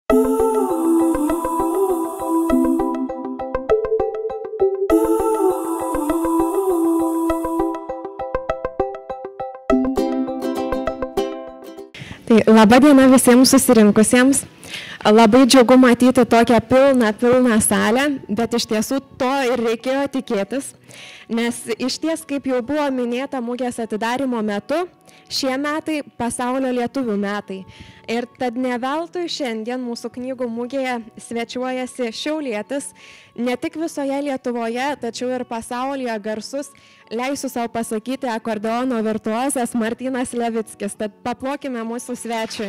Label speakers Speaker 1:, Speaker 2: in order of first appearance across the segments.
Speaker 1: Tai laba diena visiems susirinkusiems. Labai džiugu matyti tokią pilną salę, bet iš tiesų to ir reikėjo tikėtis, nes iš ties, kaip jau buvo minėta mugės atidarymo metu, šie metai pasaulio lietuvių metai. Ir tad ne veltui šiandien mūsų knygų mugėje svečiuojasi šiaulietis, ne tik visoje Lietuvoje, tačiau ir pasaulyje garsus, leisiu savo pasakyti, akordeono virtuozas Martynas Levickis. Tad paplokime mūsų svečiui.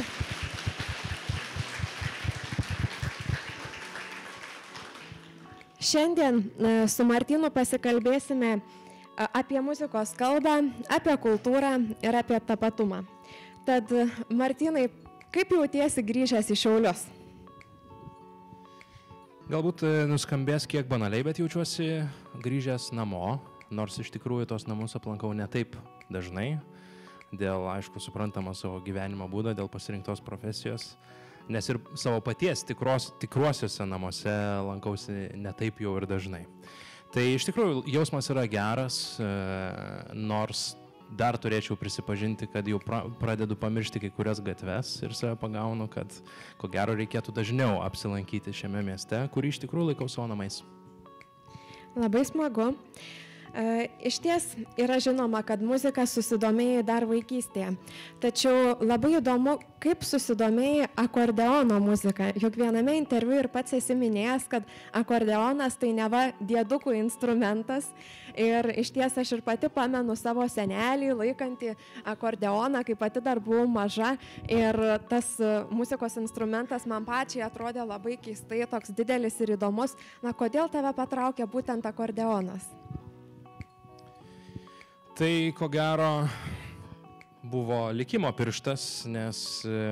Speaker 1: Šiandien su Martynu pasikalbėsime apie muzikos kalbą, apie kultūrą ir apie tapatumą. Tad, Martynai, kaip jautiesi grįžęs į Šiaulius?
Speaker 2: Galbūt nuskambės kiek banaliai, bet jaučiuosi grįžęs namo, nors iš tikrųjų tos namus aplankau ne taip dažnai, dėl, aišku, suprantamo savo gyvenimo būdo, dėl pasirinktos profesijos, nes ir savo paties tikruosiuose namuose lankausi ne taip jau ir dažnai. Tai iš tikrųjų jausmas yra geras, nors dar turėčiau prisipažinti, kad jau pradedu pamiršti kai kurias gatves ir save pagaunu, kad ko gero reikėtų dažniau apsilankyti šiame mieste, kurį iš tikrųjų laikau savo namais.
Speaker 1: Labai smagu. Iš ties yra žinoma, kad muzika susidomėjai dar vaikystėje. Tačiau labai įdomu, kaip susidomėjai akordeono muzika. Juk viename interviu ir pats esi minėjęs, kad akordeonas tai neva diedukų instrumentas. Ir iš ties aš ir pati pamenu savo senelį laikantį akordeoną, kai pati dar buvau maža. Ir tas muzikos instrumentas man pačiai atrodė labai keistai, toks didelis ir įdomus. Na, kodėl tave patraukė būtent akordeonas?
Speaker 2: Tai ko gero buvo likimo pirštas, nes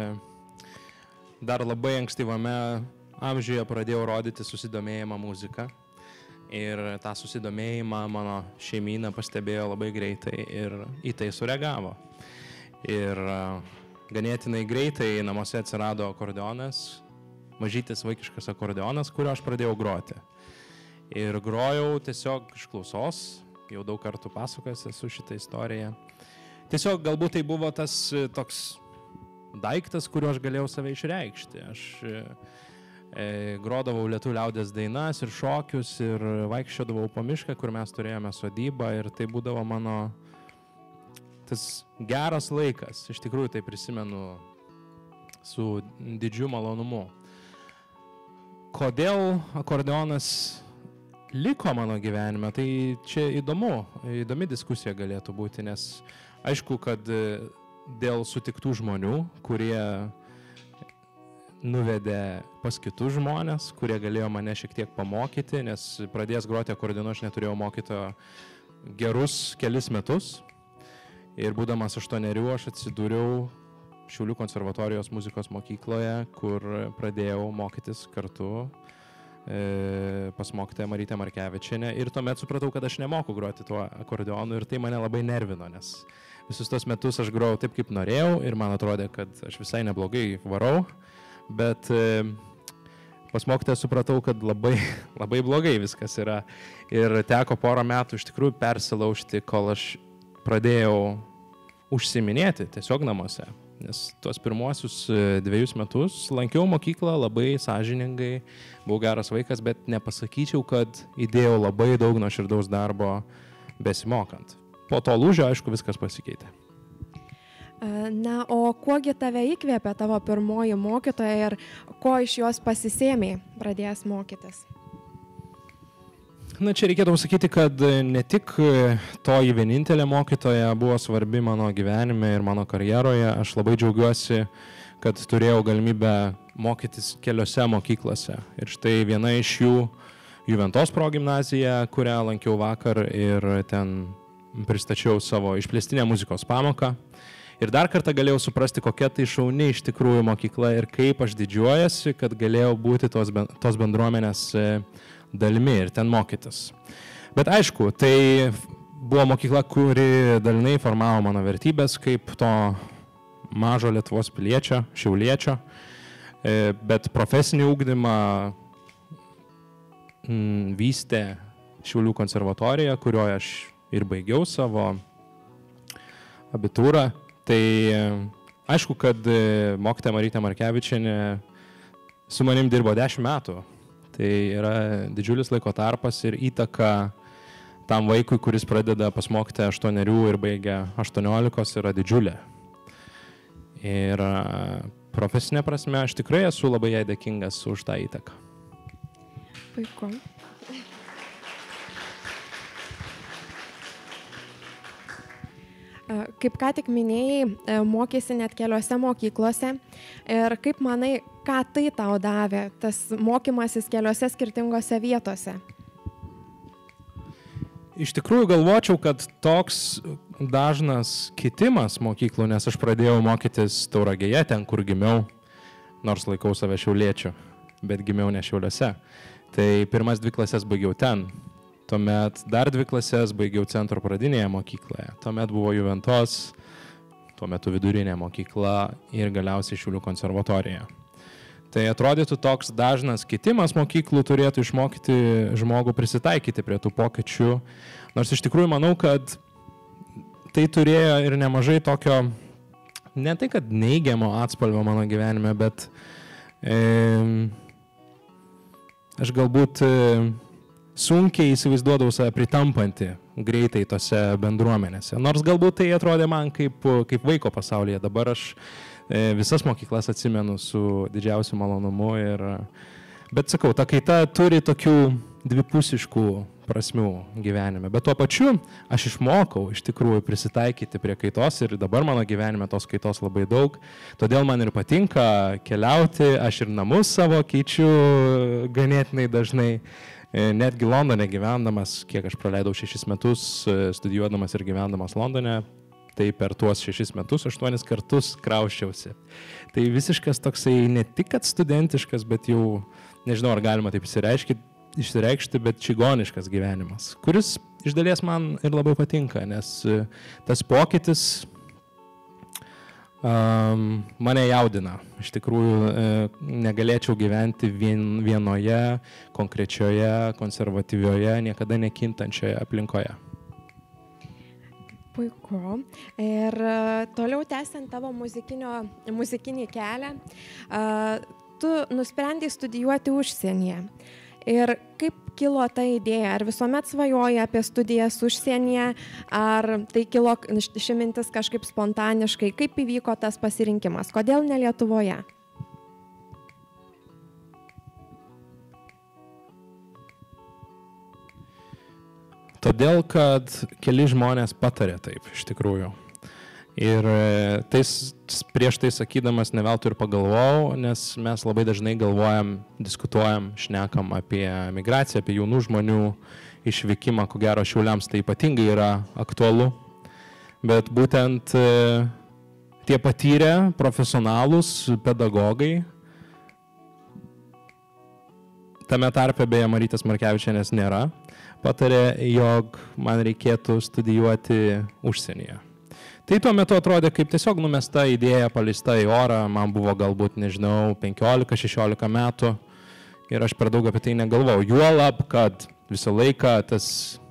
Speaker 2: dar labai ankstyvame amžiuje pradėjau rodyti susidomėjimą muziką. Ir tą susidomėjimą mano šeimyna pastebėjo labai greitai ir į tai sureagavo. Ir ganėtinai greitai namuose atsirado akordeonas, mažytis vaikiškas akordeonas, kurio aš pradėjau groti. Ir grojau tiesiog iš klausos. Jau daug kartų pasakojęs esu šitą istoriją. Tiesiog galbūt tai buvo tas toks daiktas, kuriuo aš galėjau save išreikšti. Aš grodavau lietuvių liaudies dainas ir šokius ir vaikščiodavau po mišką, kur mes turėjome sodybą ir tai būdavo mano tas geras laikas. Iš tikrųjų tai prisimenu su didžiu malonumu. Kodėl akordeonas liko mano gyvenime, tai čia įdomi diskusija galėtų būti, nes aišku, kad dėl sutiktų žmonių, kurie nuvedė pas kitus žmonės, kurie galėjo mane šiek tiek pamokyti, nes pradėjęs groti akordeonu aš neturėjau mokytojo gerus kelis metus ir būdamas 8 aš atsidūriau Šiaulių konservatorijos muzikos mokykloje, kur pradėjau mokytis kartu pas mokytoją Marytę Markevičienę ir tuomet supratau, kad aš nemoku groti tuo akordeonu ir tai mane labai nervino, nes visus tos metus aš grojau taip, kaip norėjau ir man atrodė, kad aš visai neblogai varau, bet pas mokytoją supratau, kad labai blogai viskas yra ir teko porą metų iš tikrųjų persilaužti, kol aš pradėjau užsiiminėti tiesiog namuose. Nes tuos pirmuosius 2 metus lankiau mokyklą labai sąžiningai, buvau geras vaikas, bet nepasakyčiau, kad įdėjau labai daug nuoširdaus darbo besimokant. Po to lūžio, aišku, viskas pasikeitė.
Speaker 1: Na, o kuogi tave įkvėpė tavo pirmoji mokytoja ir ko iš jos pasisėmei pradėjęs mokytis?
Speaker 2: Na, čia reikėtų pasakyti, kad ne tik toji vienintelė mokytoja buvo svarbi mano gyvenime ir mano karjeroje. Aš labai džiaugiuosi, kad turėjau galimybę mokytis keliose mokyklose. Ir štai viena iš jų Juventos progimnazija, kurią lankiau vakar ir ten pristačiau savo išplėstinę muzikos pamoką. Ir dar kartą galėjau suprasti, kokia tai šauni iš tikrųjų mokykla ir kaip aš didžiuojasi, kad galėjau būti tos bendruomenės dalimi ir ten mokytis. Bet aišku, tai buvo mokykla, kuri dalinai formavo mano vertybės kaip to mažo Lietuvos piliečio, šiauliečio. bet profesinį ugdymą vystė Šiaulių konservatorija, kurioje aš ir baigiau savo abitūrą. Tai aišku, kad mokytoja Marytė Markevičienė su manim dirbo 10 metų. Tai yra didžiulis laiko tarpas ir įtaka tam vaikui, kuris pradeda pas mokytoją 8 ir baigia 18, yra didžiulė. Ir profesinė prasme aš tikrai esu labai jai dėkingas už tą įtaką.
Speaker 1: Puiku. Kaip ką tik minėjai, mokėsi net keliose mokyklose. Ir kaip manai, ką tai tau davė, tas mokymasis keliose skirtingose vietose?
Speaker 2: Iš tikrųjų galvočiau, kad toks dažnas kitimas mokyklų, nes aš pradėjau mokytis Tauragėje, ten kur gimiau, nors laikau save šiauliečiu, bet gimiau ne Šiauliuose. Tai pirmas 2 klases baigiau ten. Tuomet dar 2 klases baigiau Centro pradinėje mokykloje. Tuomet buvo Juventos, tuo metu vidurinė mokykla ir galiausiai Šiaulių konservatorija. Tai atrodytų toks dažnas kitimas mokyklų turėtų išmokyti žmogų prisitaikyti prie tų pokyčių. Nors iš tikrųjų manau, kad tai turėjo ir nemažai tokio, ne tai kad neigiamo atspalvio mano gyvenime, bet aš galbūt sunkiai įsivaizduodavau save pritampantį greitai tose bendruomenėse. Nors galbūt tai atrodė man kaip vaiko pasaulyje. Dabar aš visas mokyklas atsimenu su didžiausiu malonumu. Bet sakau, ta kaita turi tokių dvipusiškų prasmių gyvenime. Bet tuo pačiu aš išmokau iš tikrųjų prisitaikyti prie kaitos ir dabar mano gyvenime tos kaitos labai daug. Todėl man ir patinka keliauti, aš ir namus savo keičiu ganėtinai dažnai. Netgi Londone gyvendamas, kiek aš praleidau 6 metus studijuodamas ir gyvendamas Londone, tai per tuos 6 metus 8 kartus krauščiausi. Tai visiškas toksai ne tik kad studentiškas, bet jau, nežinau, ar galima taip išsireikšti, bet čigoniškas gyvenimas, kuris iš dalies man ir labai patinka, nes tas pokytis mane jaudina. Iš tikrųjų negalėčiau gyventi vienoje konkrečioje, konservatyvioje, niekada nekintančioje aplinkoje.
Speaker 1: Puiku. Ir toliau tęsiant tavo muzikinį kelią, tu nusprendei studijuoti užsienyje. Ir kaip kilo ta idėja? Ar visuomet svajoji apie studijas užsienyje, ar tai kilo ši mintis kažkaip spontaniškai? Kaip įvyko tas pasirinkimas? Kodėl ne Lietuvoje?
Speaker 2: Todėl, kad keli žmonės patarė taip, iš tikrųjų. Ir prieš tai sakydamas ne veltui ir pagalvojau, nes mes labai dažnai galvojam, diskutuojam, šnekam apie migraciją, apie jaunų žmonių išvykimą, ko gero Šiauliams tai ypatingai yra aktualu. Bet būtent tie patyrę profesionalūs pedagogai, tame tarpe beje Marytės Markevičienės nėra, patarė, jog man reikėtų studijuoti užsienyje. Tai tuo metu atrodė kaip tiesiog numesta idėja, paleista į orą, man buvo galbūt, nežinau, 15-16 metų ir aš per daug apie tai negalvojau. Juolab, kad visą laiką tas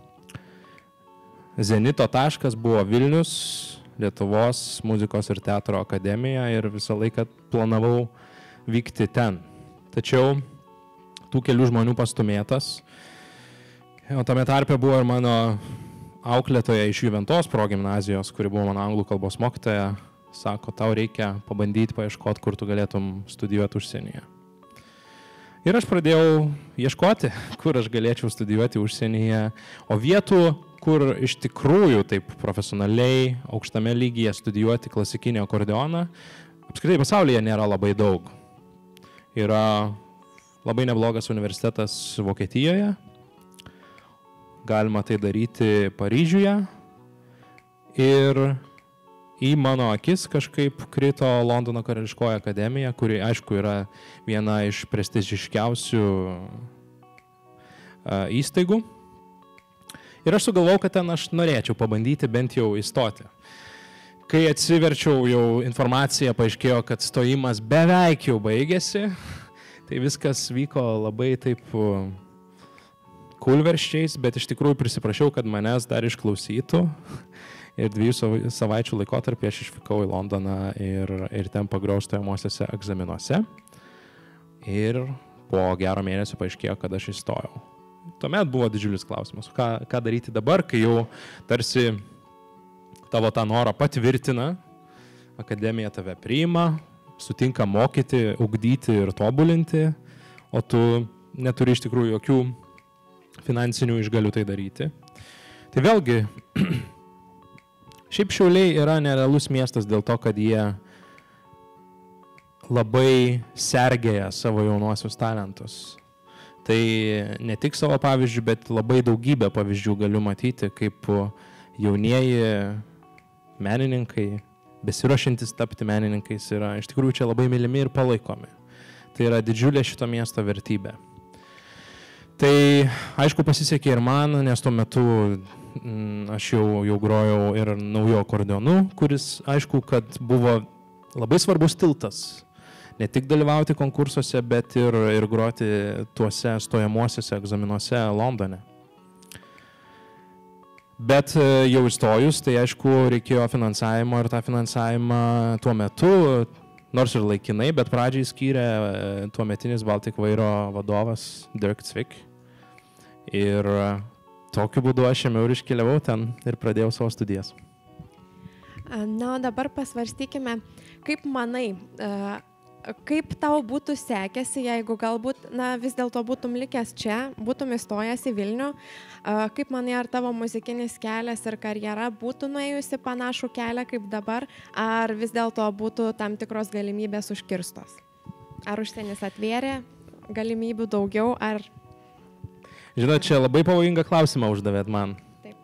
Speaker 2: zenito taškas buvo Vilnius, Lietuvos muzikos ir teatro akademija ir visą laiką planavau vykti ten. Tačiau tų kelių žmonių pastumėtas, o tame tarpe buvo ir mano auklėtoja iš Juventos progimnazijos, kuri buvo mano anglų kalbos mokytoja, sako, tau reikia pabandyti paieškoti, kur tu galėtum studijuoti užsienyje. Ir aš pradėjau ieškoti, kur aš galėčiau studijuoti užsienyje, o vietų, kur iš tikrųjų taip profesionaliai, aukštame lygyje studijuoti klasikinį akordeoną, apskritai pasaulyje nėra labai daug. Yra labai neblogas universitetas Vokietijoje, galima tai daryti Paryžiuje ir į mano akis kažkaip krito Londono karališkoji akademija, kuri, aišku, yra viena iš prestižiškiausių įstaigų. Ir aš sugalvojau, kad ten aš norėčiau pabandyti bent jau įstoti. Kai atsiverčiau jau informaciją, paaiškėjo, kad stojimas beveik jau baigėsi, tai viskas vyko labai taip kūlversčiais, bet iš tikrųjų prisiprašiau, kad manęs dar išklausytų. Ir 2 savaičių laikotarpį aš išvykau į Londoną ir ten pagrojau stojamosiuose egzaminuose. Ir po gero mėnesio paaiškėjo, kad aš įstojau. Tuomet buvo didžiulis klausimas, ką daryti dabar, kai jau tarsi tavo tą norą patvirtina, akademija tave priima, sutinka mokyti, ugdyti ir tobulinti, o tu neturi iš tikrųjų jokių finansinių išgalių tai daryti. Tai vėlgi, šiaip Šiauliai yra nerealus miestas dėl to, kad jie labai sergėja savo jaunuosius talentus. Tai ne tik savo pavyzdžių, bet labai daugybę pavyzdžių galiu matyti, kaip jaunieji menininkai, besiruošiantys tapti menininkais yra iš tikrųjų čia labai mylimi ir palaikomi. Tai yra didžiulė šito miesto vertybė. Tai aišku pasisekė ir man, nes tuo metu aš jau grojau ir nauju akordeonu, kuris aišku, kad buvo labai svarbus tiltas. Ne tik dalyvauti konkursuose, bet ir groti tuose stojamuosiuose egzaminuose Londone. Bet jau įstojus, tai aišku, reikėjo finansavimo ir tą finansavimą tuo metu, nors ir laikinai, bet pradžiai skyrė tuometinis Baltic Vairo vadovas Dirk Cvik. Ir tokiu būdu aš ėmiau ir iškeliavau ten ir pradėjau savo studijas.
Speaker 1: Na, o dabar pasvarstykime, kaip manai, kaip tau būtų sekėsi, jeigu galbūt, vis dėlto būtum likęs čia, būtum įstojęs į Vilnių, kaip manai, ar tavo muzikinis kelias ir karjera būtų nuėjusi panašų kelią kaip dabar, ar vis dėlto būtų tam tikros galimybės užkirstos? Ar užsienis atvėrė galimybių daugiau, ar...
Speaker 2: Žinot, čia labai pavojingą klausimą uždavėt man.
Speaker 1: Taip.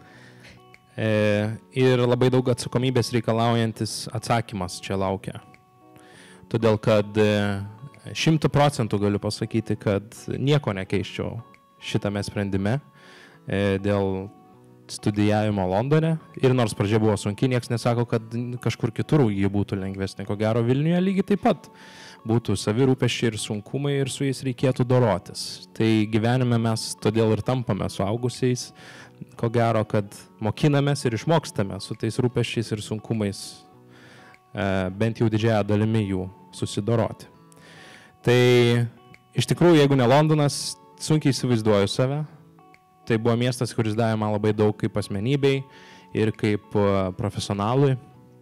Speaker 2: Ir labai daug atsakomybės reikalaujantis atsakymas čia laukia. Todėl, kad 100% galiu pasakyti, kad nieko nekeiščiau šitame sprendime dėl studijavimo Londone. Ir nors pradžia buvo sunki, nieks nesako, kad kažkur kitur jį būtų lengvesnė. Ko gero Vilniuje lygiai taip pat būtų savirūpesčiai ir sunkumai ir su jais reikėtų dorotis. Tai gyvenime mes todėl ir tampame suaugusiais, ko gero, kad mokinamės ir išmokstame su tais rūpesčiais ir sunkumais bent jau didžiąją dalimi jų susidoroti. Tai iš tikrųjų, jeigu ne Londonas, sunkiai įsivaizduoju save. Tai buvo miestas, kuris davė man labai daug kaip asmenybei ir kaip profesionalui.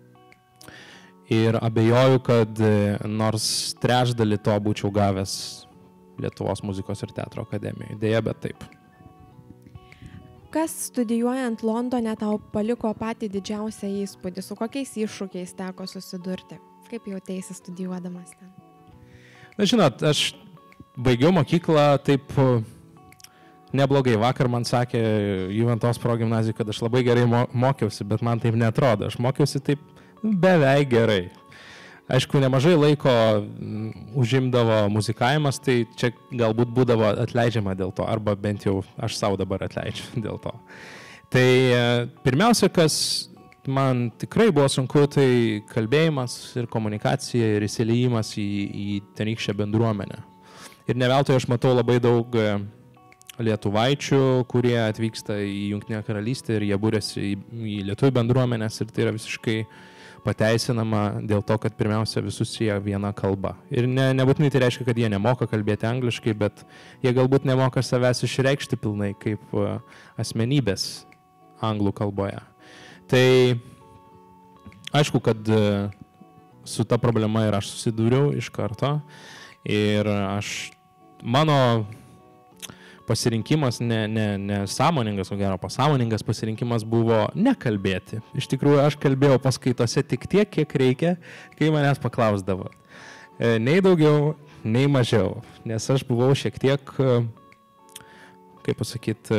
Speaker 2: Ir abejoju, kad nors trečdalį to būčiau gavęs Lietuvos muzikos ir teatro akademijoje. Deja, bet taip.
Speaker 1: Kas studijuojant Londone tau paliko patį didžiausią įspūdį? Su kokiais iššūkiais teko susidurti? Kaip jautėsi studijuodamas ten?
Speaker 2: Na, žinot, aš baigiau mokyklą taip neblogai. Vakar man sakė Juventos progimnazijai, kad aš labai gerai mokiausi, bet man taip netrodo. Aš mokiausi taip beveik gerai. Aišku, nemažai laiko užimdavo muzikavimas, tai čia galbūt būdavo atleidžiama dėl to, arba bent jau aš savo dabar atleidžiu dėl to. Tai pirmiausia, kas man tikrai buvo sunku, tai kalbėjimas ir komunikacija ir įsiliejimas į tenykščią bendruomenę. Ir ne veltui aš matau labai daug lietuvaičių, kurie atvyksta į Jungtinę karalystę ir jie būrėsi į lietuvių bendruomenės ir tai yra visiškai pateisinama dėl to, kad pirmiausia visus sieja viena kalba. Ir nebūtinai tai reiškia, kad jie nemoka kalbėti angliškai, bet jie galbūt nemoka savęs išreikšti pilnai kaip asmenybės anglų kalboje. Tai aišku, kad su ta problema ir aš susidūriau iš karto ir mano pasirinkimas ne sąmoningas, o gero pasąmoningas pasirinkimas buvo nekalbėti. Iš tikrųjų, aš kalbėjau paskaitose tik tiek, kiek reikia, kai manęs paklausdavo. Nei daugiau, nei mažiau, nes aš buvau šiek tiek, kaip pasakyti,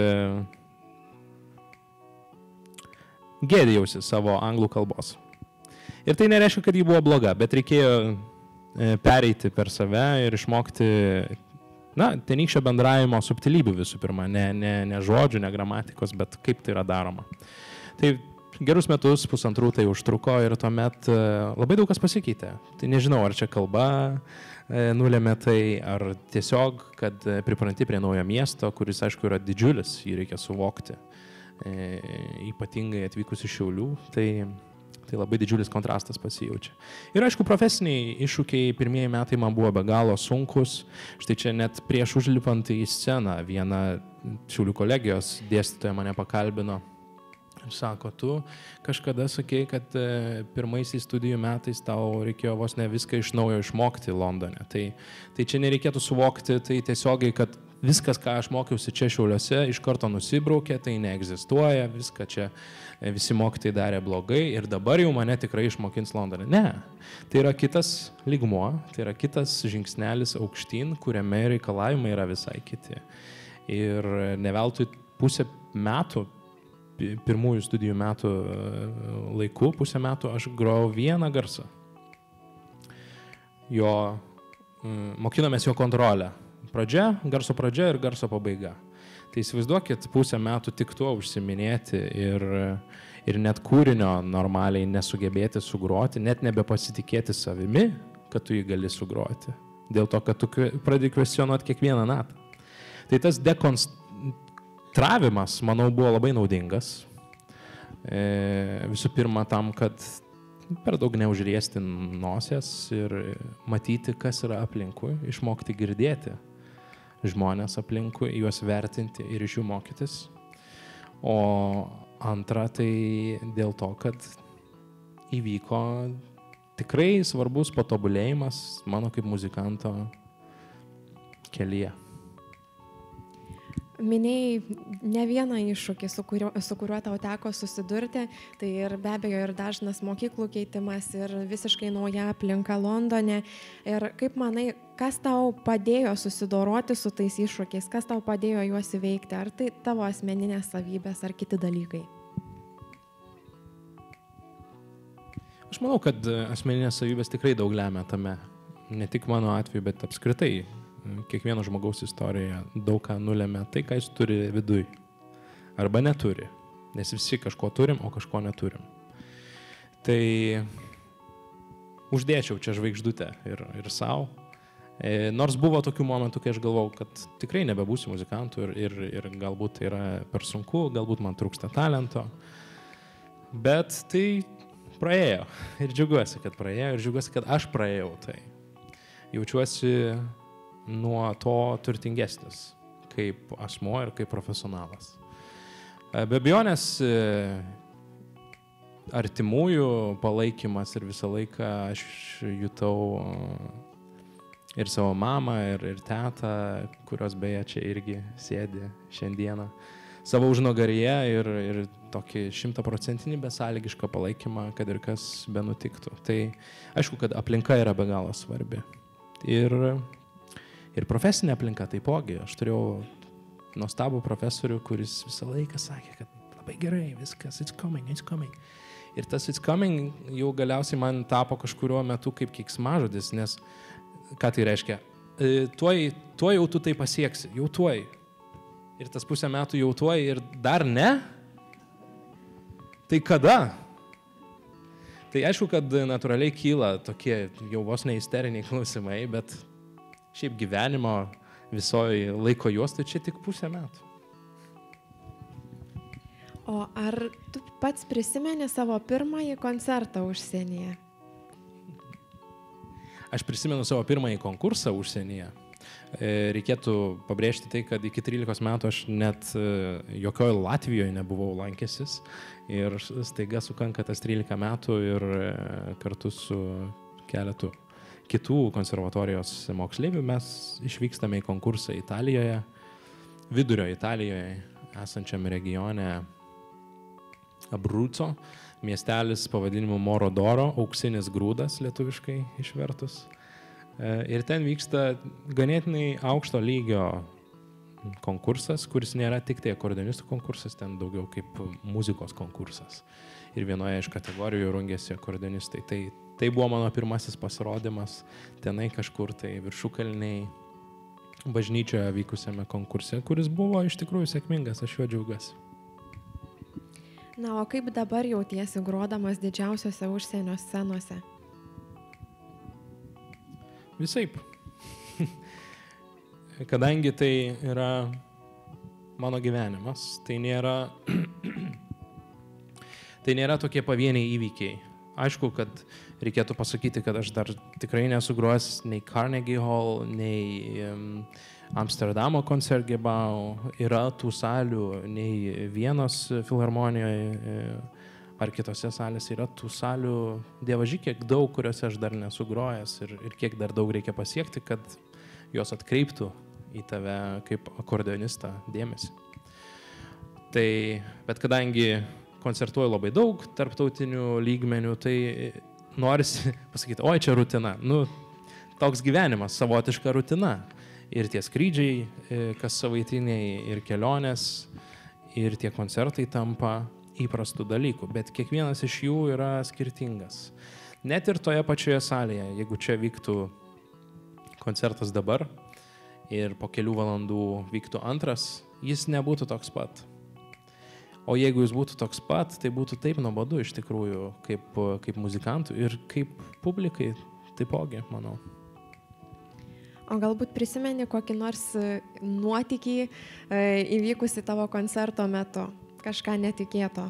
Speaker 2: gėdijausi savo anglų kalbos. Ir tai nereiškia, kad ji buvo bloga, bet reikėjo pereiti per save ir išmokti tenykščio bendravimo subtilybių visų pirma, ne žodžių, ne gramatikos, bet kaip tai yra daroma. Tai gerus metus, pusantrų tai užtruko ir tuomet labai daug kas pasikeitė. Tai nežinau, ar čia kalba nulėmė tai, ar tiesiog, kad pripranti prie naujo miesto, kuris, aišku, yra didžiulis, jį reikia suvokti. Ypatingai atvykus iš Šiaulių, tai labai didžiulis kontrastas pasijaučia. Ir aišku, profesiniai iššūkiai pirmieji metai man buvo be galo sunkus. Štai čia net prieš užlipant į sceną viena Šiaulių kolegijos dėstytoja mane pakalbino. Ir sako, tu kažkada sakei, kad pirmaisiais studijų metais tau reikėjo vos ne viską iš naujo išmokti Londone. Tai čia nereikėtų suvokti, tai tiesiogiai, kad viskas, ką aš mokiausi čia Šiauliuose, iš karto nusibraukė, tai neegzistuoja, viską čia visi mokytojai darė blogai ir dabar jau mane tikrai išmokins Londone. Ne, tai yra kitas lygmuo, tai yra kitas žingsnelis aukštyn, kuriame reikalavimai yra visai kiti. Ir ne veltui pusę metų, pirmųjų studijų metų laiku, pusę metų aš grojau vieną garsą. Mokinomės jo kontrolę. Garso pradžia ir garso pabaiga. Tai įsivaizduokit, pusę metų tik tuo užsiminėti ir net kūrinio normaliai nesugebėti sugroti, net nebepasitikėti savimi, kad tu jį gali sugroti. Dėl to, kad tu pradedi kvestionuoti kiekvieną natą. Tai tas dekonstravimas, manau, buvo labai naudingas. Visų pirma tam, kad per daug neužriesti nosies ir matyti, kas yra aplinkui, išmokti girdėti žmonės aplinkui, juos vertinti ir iš jų mokytis. O antra, tai dėl to, kad įvyko tikrai svarbus patobulėjimas mano kaip muzikanto kelyje.
Speaker 1: Minėjai ne vieną iššūkį, su kuriuo tau teko susidurti, tai ir be abejo ir dažnas mokyklų keitimas ir visiškai nauja aplinka Londone. Ir kaip manai, kas tau padėjo susidoroti su tais iššūkiais, kas tau padėjo juos įveikti, ar tai tavo asmeninės savybės ar kiti dalykai?
Speaker 2: Aš manau, kad asmeninės savybės tikrai daug lemia tame, ne tik mano atveju, bet apskritai. Kiekvieno žmogaus istorijoje daug ką nulėmė tai, ką jis turi viduj. Arba neturi. Nes visi kažko turim, o kažko neturim. Tai uždėčiau čia žvaigždutę ir savo. Nors buvo tokių momentų, kai aš galvojau, kad tikrai nebebūsiu muzikantu ir galbūt tai yra per sunku, galbūt man trūksta talento. Bet tai praėjo. Ir džiaugiuosi, kad praėjo. Ir džiaugiuosi, kad aš praėjau tai. Jaučiuosi nuo to turtingesnis, kaip asmuo ir kaip profesionalas. Be abejonės, artimųjų palaikymas ir visą laiką aš jutau ir savo mamą, ir tetą, kurios beje čia irgi sėdi šiandieną, savo užnugaryje ir tokį 100% besąlygišką palaikymą, kad ir kas benutiktų. Tai aišku, kad aplinka yra be galo svarbi. Ir profesinė aplinka taipogi. Aš turėjau nuostabų profesorių, kuris visą laiką sakė, kad labai gerai, viskas, it's coming. Ir tas it's coming jau galiausiai man tapo kažkuriuo metu kaip keiksmažodis, nes ką tai reiškia? Tuoj jau tu tai pasieksi, jau tuoj. Ir tas pusę metų jau tuoj ir dar ne? Tai kada? Tai aišku, kad natūraliai kyla tokie jau vos ne isteriniai klausimai, bet šiaip gyvenimo visoje laiko juostai čia tik pusę metų.
Speaker 1: O ar tu pats prisimeni savo pirmąjį koncertą užsienyje?
Speaker 2: Aš prisimenu savo pirmąjį konkursą užsienyje. Reikėtų pabrėžti tai, kad iki 13 metų aš net jokioje Latvijoje nebuvau lankęsis ir staiga sukanka tas 13 metų ir kartu su keletu kitų konservatorijos moksleivių mes išvykstame į konkursą Italijoje, vidurio Italijoje, esančiame regione Abruzzo, miestelis pavadinimu Morodoro, auksinis grūdas lietuviškai išvertus. Ir ten vyksta ganėtinai aukšto lygio konkursas, kuris nėra tik tai akordeonistų konkursas, ten daugiau kaip muzikos konkursas. Ir vienoje iš kategorijų rungėsi akordeonistai. Tai buvo mano pirmasis pasirodymas tenai kažkur tai Viršukalniai bažnyčioje vykusiame konkurse, kuris buvo iš tikrųjų sėkmingas, aš juo džiaugiuosi.
Speaker 1: Na, o kaip dabar jautiesi grodamas didžiausiose užsienio scenose?
Speaker 2: Visaip. Kadangi tai yra mano gyvenimas, tai nėra tokie pavieniai įvykiai. Aišku, kad reikėtų pasakyti, kad aš dar tikrai nesu grojęs nei Carnegie Hall, nei Amsterdamo Koncertgebau. Yra tų salių, nei Vienos filharmonijoje ar kitose salėse yra tų salių, dievaži kiek daug, kuriuose aš dar nesu grojęs ir kiek dar daug reikia pasiekti, kad jos atkreiptų į tave kaip akordeonistą dėmesį. Tai, bet kadangi koncertuoju labai daug tarptautinių lygmenių, tai norisi pasakyti, oi, čia rutina. Nu, toks gyvenimas, savotiška rutina. Ir tie skrydžiai, kas savaitiniai, ir kelionės, ir tie koncertai tampa įprastų dalykų. Bet kiekvienas iš jų yra skirtingas. Net ir toje pačioje salėje, jeigu čia vyktų koncertas dabar ir po kelių valandų vyktų antras, jis nebūtų toks pat. O jeigu jis būtų toks pat, tai būtų taip nuobodu iš tikrųjų, kaip muzikantų ir kaip publikai taipogi, manau.
Speaker 1: O galbūt prisimeni kokį nors nuotykį įvykusi tavo koncerto metu, kažką netikėto?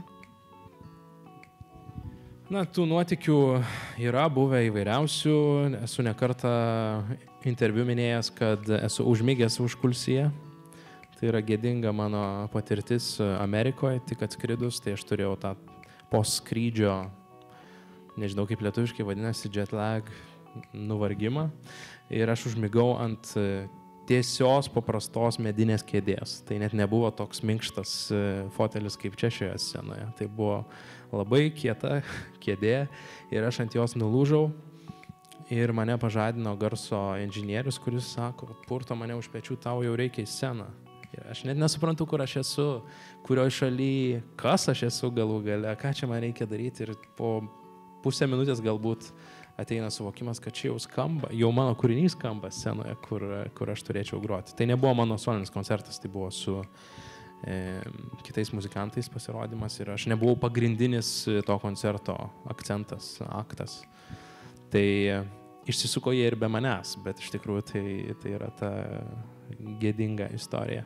Speaker 2: Na, tų nuotykių yra buvę įvairiausių. Esu ne kartą interviu minėjęs, kad esu užmigęs užkulsyje. Tai yra gėdinga mano patirtis Amerikoje, tik atskridus, tai aš turėjau tą po skrydžio, nežinau kaip lietuviškai vadinasi, jet lag, nuvargimą. Ir aš užmigau ant tiesios paprastos medinės kėdės. Tai net nebuvo toks minkštas fotelis kaip čia šioje scenoje. Tai buvo labai kieta kėdė ir aš ant jos nulūžau. Ir mane pažadino garso inžinierius, kuris sako, purto mane už pečių, tau jau reikia į sceną. Ir aš net nesuprantu, kur aš esu, kurioj šaly, kas aš esu galų gale, ką čia man reikia daryti. Ir po pusę minutės galbūt ateina suvokimas, kad čia jau skamba, jau mano kūrinys skamba scenoje, kur aš turėčiau groti. Tai nebuvo mano solinis koncertas, tai buvo su kitais muzikantais pasirodymas ir aš nebuvau pagrindinis to koncerto akcentas, aktas. Tai išsisuko jie ir be manęs, bet iš tikrųjų tai yra ta gėdinga istorija.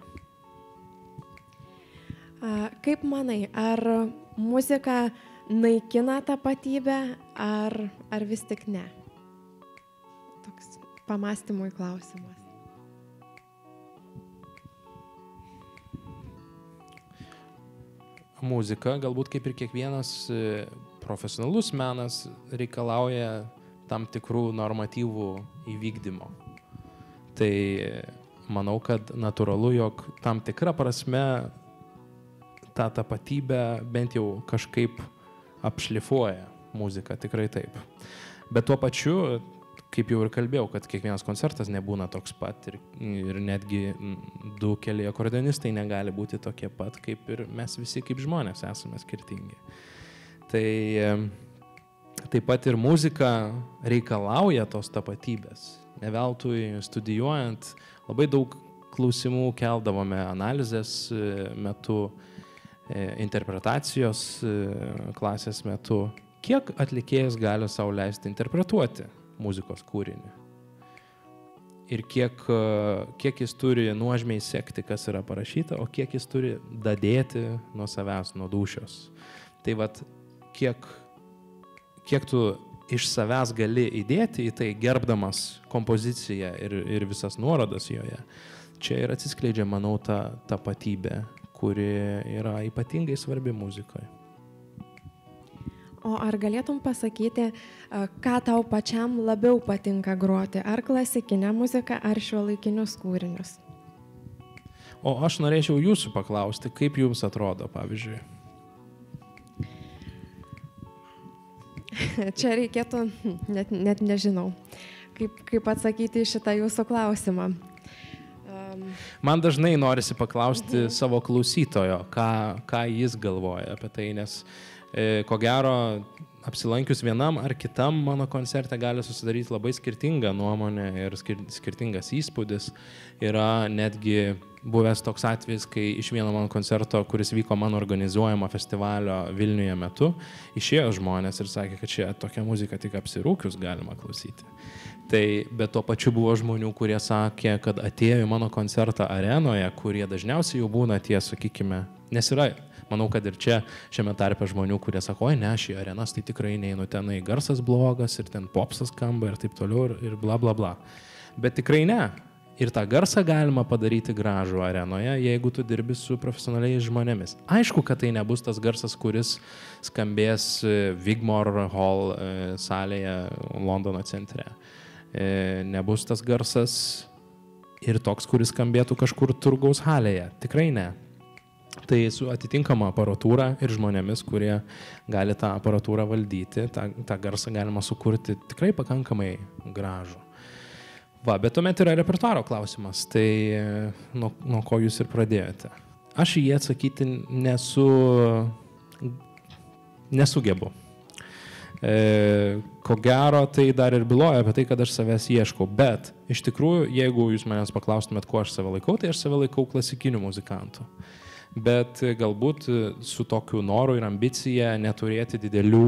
Speaker 1: Kaip manai, ar muzika naikina tapatybę, ar vis tik ne? Toks pamąstymui klausimas.
Speaker 2: Muzika, galbūt kaip ir kiekvienas profesionalus menas, reikalauja tam tikrų normatyvų įvykdymo. Tai manau, kad natūralu, jog tam tikra prasme tą tapatybę bent jau kažkaip apšlifuoja muzika, tikrai taip. Bet tuo pačiu, kaip jau ir kalbėjau, kad kiekvienas koncertas nebūna toks pat ir netgi du keli akordeonistai negali būti tokie pat, kaip ir mes visi kaip žmonės esame skirtingi. Tai taip pat ir muzika reikalauja tos tapatybės. Ne veltui studijuojant labai daug klausimų keldavome analizės metu, interpretacijos klasės metu. Kiek atlikėjas gali sau leisti interpretuoti muzikos kūrinį? Ir kiek jis turi nuožmiai sekti, kas yra parašyta, o kiek jis turi dadėti nuo savęs, nuo dūšios. Tai vat, kiek tu iš savęs gali įdėti į tai, gerbdamas kompoziciją ir visas nuorodas joje, čia ir atsiskleidžia, manau, ta tapatybė, kuri yra ypatingai svarbi muzikoje.
Speaker 1: O ar galėtum pasakyti, ką tau pačiam labiau patinka groti? Ar klasikinę muziką, ar šiuolaikinius kūrinius?
Speaker 2: O aš norėčiau jūsų paklausti, kaip jums atrodo, pavyzdžiui?
Speaker 1: Čia reikėtų, net nežinau, kaip atsakyti į šitą jūsų klausimą.
Speaker 2: Man dažnai norisi paklausti savo klausytojo, ką jis galvoja apie tai, nes Ko gero, apsilankius vienam ar kitam mano koncerte gali susidaryti labai skirtingą nuomonę ir skirtingas įspūdis. Yra netgi buvęs toks atvejis, kai iš vieno mano koncerto, kuris vyko mano organizuojamo festivalio Vilniuje metu, išėjo žmonės ir sakė, kad čia tokia muzika tik apsirūkius galima klausyti. Tai bet tuo pačiu buvo žmonių, kurie sakė, kad atėjo į mano koncertą arenoje, kurie dažniausiai jau būna tie, sakykime, nes yra, manau, kad ir čia šiame tarpe žmonių, kurie sako, oi ne, šį arenas tai tikrai neinu, tenai garsas blogas ir ten popsas skamba ir taip toliau ir bla bla bla. Bet tikrai ne. Ir tą garsą galima padaryti gražų arenoje, jeigu tu dirbi su profesionaliais žmonėmis. Aišku, kad tai nebus tas garsas, kuris skambės Wigmore Hall salėje Londono centre. Nebus tas garsas ir toks, kuris skambėtų kažkur turgaus halėje. Tikrai ne. Tai su atitinkama aparatūra ir žmonėmis, kurie gali tą aparatūrą valdyti, tą garsą galima sukurti tikrai pakankamai gražų. Va, bet tuomet yra repertuaro klausimas, tai nuo ko jūs ir pradėjote. Aš į jį atsakyti nesugebu. Ko gero, tai dar ir byloja apie tai, kad aš savęs ieškau, bet iš tikrųjų, jeigu jūs manęs paklaustumėt, ko aš save laikau, tai aš save laikau klasikiniu muzikantu. Bet galbūt su tokiu noru ir ambicija neturėti didelių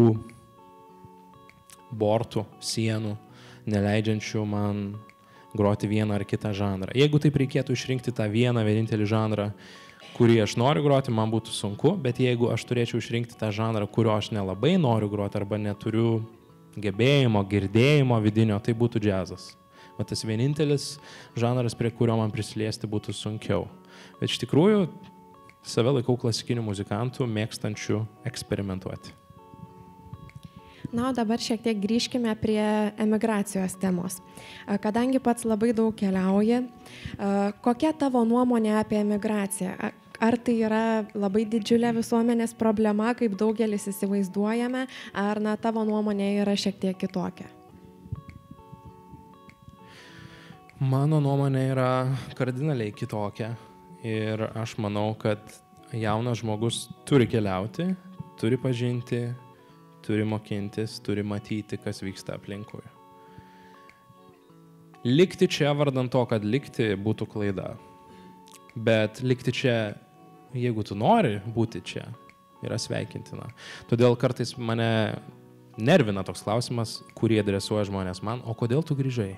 Speaker 2: bortų, sienų, neleidžiančių man groti vieną ar kitą žanrą. Jeigu taip reikėtų išrinkti tą vieną vienintelį žanrą, kurį aš noriu groti, man būtų sunku, bet jeigu aš turėčiau išrinkti tą žanrą, kurio aš nelabai noriu groti arba neturiu gebėjimo, girdėjimo vidinio, tai būtų džiazas. O tas vienintelis žanras, prie kurio man prisiliesti būtų sunkiau. Bet iš tikrųjų, save laikau klasikiniu muzikantu, mėgstančiu eksperimentuoti.
Speaker 1: Na, o dabar šiek tiek grįžkime prie emigracijos temos. Kadangi pats labai daug keliauji, kokia tavo nuomonė apie emigraciją? Ar tai yra labai didžiulė visuomenės problema, kaip daugelis įsivaizduojame, ar tavo nuomonė yra šiek tiek kitokia?
Speaker 2: Mano nuomonė yra kardinaliai kitokia ir aš manau, kad jaunas žmogus turi keliauti, turi pažinti, turi mokintis, turi matyti, kas vyksta aplinkui. Likti čia vardan to, kad likti būtų klaida. Bet likti čia, jeigu tu nori būti čia, yra sveikintina. Todėl kartais mane nervina toks klausimas, kurį adresuoja žmonės man, o kodėl tu grįžai?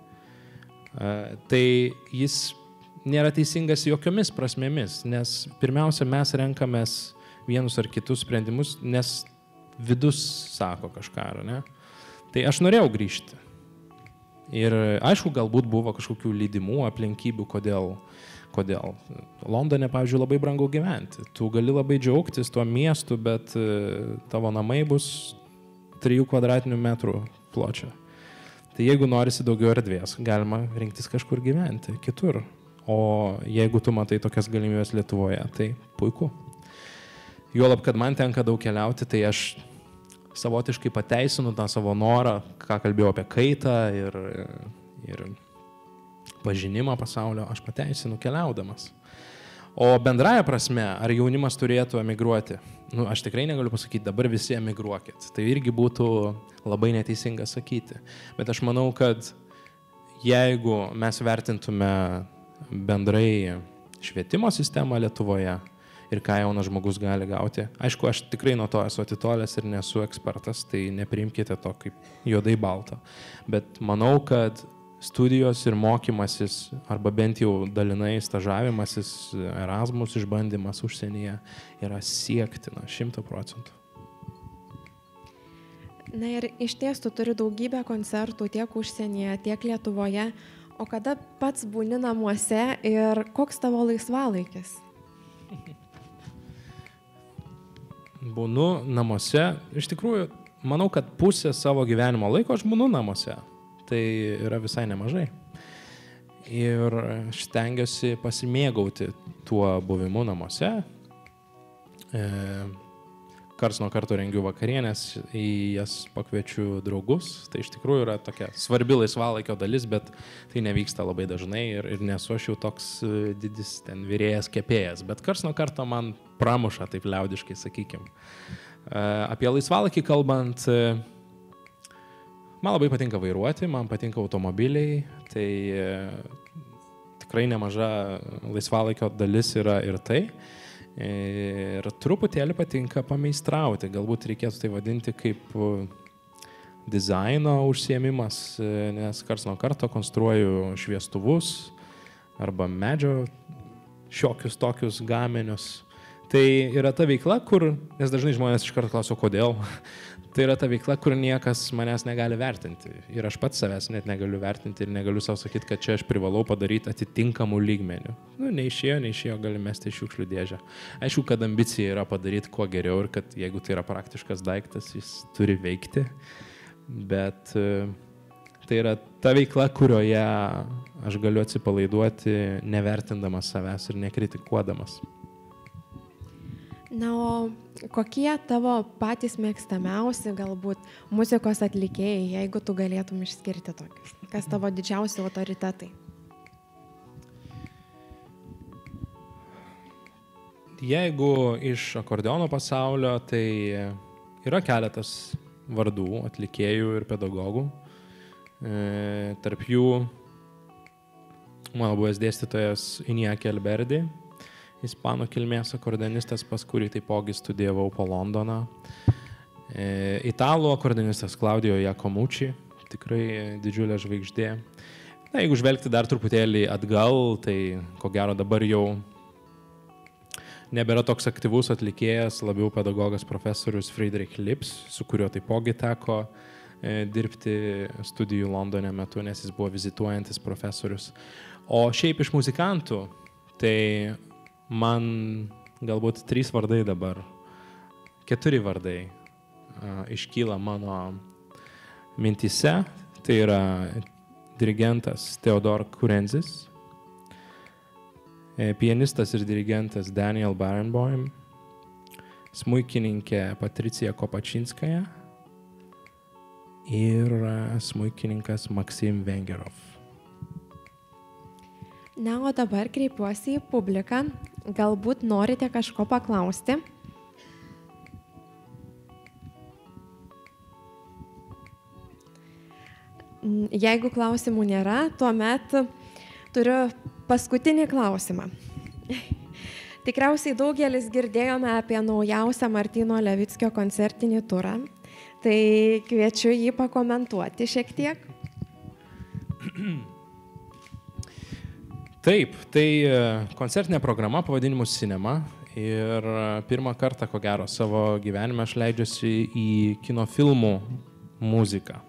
Speaker 2: Tai jis nėra teisingas jokiomis prasmėmis, nes pirmiausia, mes renkamės vienus ar kitus sprendimus, nes vidus sako kažką, ar ne? Tai aš norėjau grįžti. Ir aišku, galbūt buvo kažkokių lydimų aplinkybių, kodėl. Londone, pavyzdžiui, labai brangu gyventi. Tu gali labai džiaugtis tuo miestu, bet tavo namai bus 3 kvadratinių metrų pločio. Tai jeigu norisi daugiau erdvės, galima rinktis kažkur gyventi, kitur. O jeigu tu matai tokias galimybės Lietuvoje, tai puiku. Juolab, kad man tenka daug keliauti, tai aš savotiškai pateisinu tą savo norą, ką kalbėjau apie kaitą ir pažinimą pasaulio, aš pateisinu keliaudamas. O bendraja prasme, ar jaunimas turėtų emigruoti? Aš tikrai negaliu pasakyti, dabar visi emigruokit. Tai irgi būtų labai neteisinga sakyti. Bet aš manau, kad jeigu mes vertintume bendrai švietimo sistemą Lietuvoje, ir ką jaunas žmogus gali gauti. Aišku, aš tikrai nuo to esu atitolęs ir nesu ekspertas, tai nepriimkite to kaip juodai balto. Bet manau, kad studijos ir mokymasis, arba bent jau dalinai stažavimasis, Erasmus išbandymas užsienyje yra siektina 100%.
Speaker 1: Na ir iš ties tu turi daugybę koncertų tiek užsienyje, tiek Lietuvoje. O kada pats būni namuose ir koks tavo laisvalaikis?
Speaker 2: Būnu namuose. Iš tikrųjų, manau, kad pusę savo gyvenimo laiko aš būnu namuose. Tai yra visai nemažai. Ir stengiuosi pasimėgauti tuo buvimu namuose. Karts nuo karto rengiu vakarienės, į jas pakviečiu draugus. Tai iš tikrųjų yra tokia svarbi laisvalaikio dalis, bet tai nevyksta labai dažnai ir nesu aš jau toks didis ten virėjas, kepėjas. Bet karts nuo karto man pramuša, taip liaudiškai sakykim. Apie laisvalaikį kalbant, man labai patinka vairuoti, man patinka automobiliai, tai tikrai nemaža laisvalaikio dalis yra ir tai. Ir truputėlį patinka pameistrauti, galbūt reikėtų tai vadinti kaip dizaino užsiėmimas, nes karts nuo karto konstruoju šviestuvus arba medžio šiokius tokius gaminius. Tai yra ta veikla, kur, nes dažnai žmonės iš karto klauso, kodėl, tai yra ta veikla, kur niekas manęs negali vertinti. Ir aš pats savęs net negaliu vertinti ir negaliu savo sakyti, kad čia aš privalau padaryti atitinkamų lygmenių. Nu, neišėjo, gali mesti šiukšlių dėžę. Aišku, kad ambicija yra padaryti kuo geriau ir kad jeigu tai yra praktiškas daiktas, jis turi veikti. Bet tai yra ta veikla, kurioje aš galiu atsipalaiduoti, nevertindamas savęs ir nekritikuodamas.
Speaker 1: Na, o kokie tavo patys mėgstamiausi galbūt muzikos atlikėjai, jeigu tu galėtum išskirti tokius? Kas tavo didžiausi autoritetai?
Speaker 2: Jeigu iš akordeono pasaulio, tai yra keletas vardų, atlikėjų ir pedagogų. Tarp jų mano buvęs dėstytojas Iñaki Alberdi, ispanų kilmės akordeonistas, pas kurį taipogi studijavau po Londoną. Italų akordeonistas Claudio Jacomucci, tikrai didžiulė žvaigždė. Na, jeigu žvelgti dar truputėlį atgal, tai ko gero dabar jau nebėra toks aktyvus atlikėjas, labiau pedagogas profesorius Friedrich Lips, su kuriuo taipogi teko dirbti studijų Londone metu, nes jis buvo vizituojantis profesorius. O šiaip iš muzikantų, tai man galbūt 3 vardai dabar, 4 vardai iškyla mano mintyse. Tai yra dirigentas Theodor Kurenzis, pianistas ir dirigentas Daniel Barenboim, smuikininkė Patricija Kopačinskaja ir smuikininkas Maksim Vengerov.
Speaker 1: Na, o dabar kreipiuosi į publiką. Galbūt norite kažko paklausti? Jeigu klausimų nėra, tuomet turiu paskutinį klausimą. Tikriausiai daugelis girdėjome apie naujausią Martyno Levickio koncertinį turą. Tai kviečiu jį pakomentuoti šiek tiek.
Speaker 2: Taip, tai koncertinė programa pavadinimu Cinema ir pirmą kartą, ko gero, savo gyvenime aš leidžiuosi į kino filmų muziką.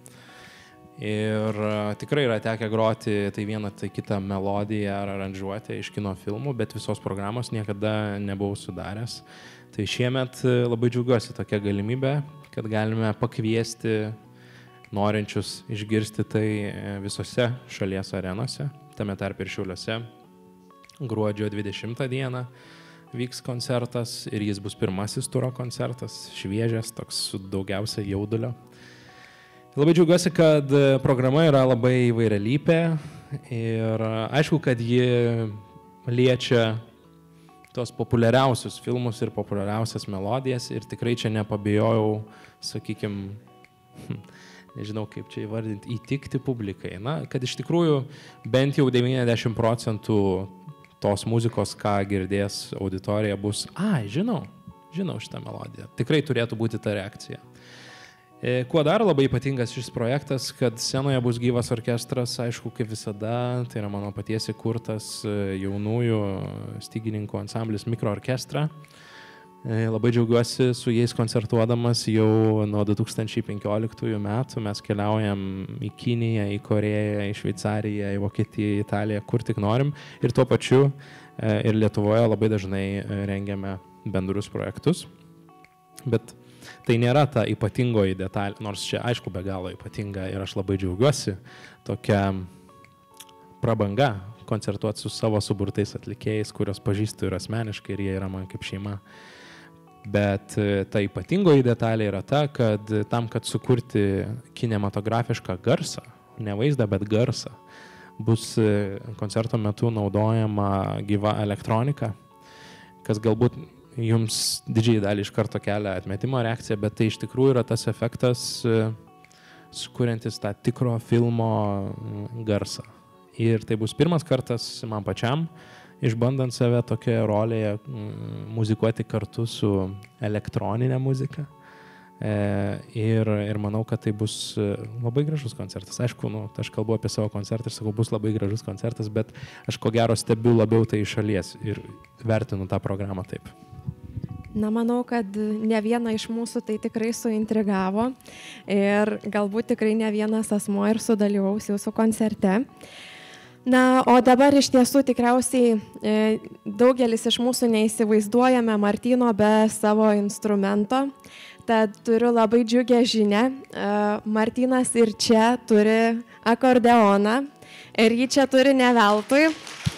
Speaker 2: Ir tikrai yra tekę groti tai vieną, tai kitą melodiją ar aranžuotę iš kino filmų, bet visos programos niekada nebuvau sudaręs. Tai šiemet labai džiaugiuosi tokia galimybė, kad galime pakviesti norinčius išgirsti tai visose šalies arenose, tame tarp ir Šiauliuose. Gruodžio 20 dieną vyks koncertas ir jis bus pirmasis turo koncertas, šviežias, toks su daugiausia jaudulio. Labai džiaugiuosi, kad programa yra labai įvairialypė ir aišku, kad ji liečia tos populiariausius filmus ir populiariausias melodijas ir tikrai čia nepabijojau, sakykime, nežinau kaip čia įvardinti, įtikti publikai. Na, kad iš tikrųjų bent jau 90% tos muzikos, ką girdės auditorija, bus, žinau šitą melodiją. Tikrai turėtų būti ta reakcija. Kuo dar labai ypatingas šis projektas, kad scenoje bus gyvas orkestras, aišku, kaip visada, tai yra mano paties įkurtas jaunųjų stygininkų ansamblis Mikroorkestra. Labai džiaugiuosi su jais koncertuodamas jau nuo 2015 metų. Mes keliaujam į Kiniją, į Koreją, į Šveicariją, į Vokietiją, į Italiją, kur tik norim. Ir tuo pačiu ir Lietuvoje labai dažnai rengiame bendrus projektus. Bet tai nėra ta ypatingoji detalė, nors čia aišku be galo ypatinga ir aš labai džiaugiuosi tokia prabanga koncertuoti su savo suburtais atlikėjais, kurios pažįstu ir asmeniškai ir jie yra man kaip šeima. Bet ta ypatingoji detalė yra ta, kad tam, kad sukurti kinematografišką garsą, ne vaizdą, bet garsą, bus koncerto metu naudojama gyva elektronika, kas galbūt jums didžiai dalį iš karto kelia atmetimo reakciją, bet tai iš tikrųjų yra tas efektas, sukuriantis tą tikro filmo garsą. Ir tai bus pirmas kartas man pačiam, išbandant save tokioje rolėje, muzikuoti kartu su elektroninė muzika. Ir manau, kad tai bus labai gražus koncertas. Aišku, aš kalbu apie savo koncertą ir sakau, bus labai gražus koncertas, bet aš ko gero stebiu labiau tai iš šalies ir vertinu tą programą taip.
Speaker 1: Na, manau, kad ne vieną iš mūsų tai tikrai suintrigavo ir galbūt tikrai ne vienas asmuo ir sudalyvaus jūsų koncerte. Na, o dabar iš tiesų tikriausiai daugelis iš mūsų neįsivaizduojame Martyno be savo instrumento. Tad turiu labai džiugę žinią. Martynas ir čia turi akordeoną ir jį čia turi ne veltui.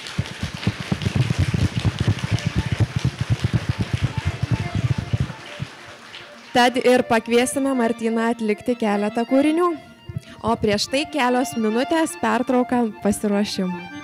Speaker 1: Tad ir pakviesime Martyną atlikti keletą kūrinių. O prieš tai kelios minutės pertrauka pasiruošimui.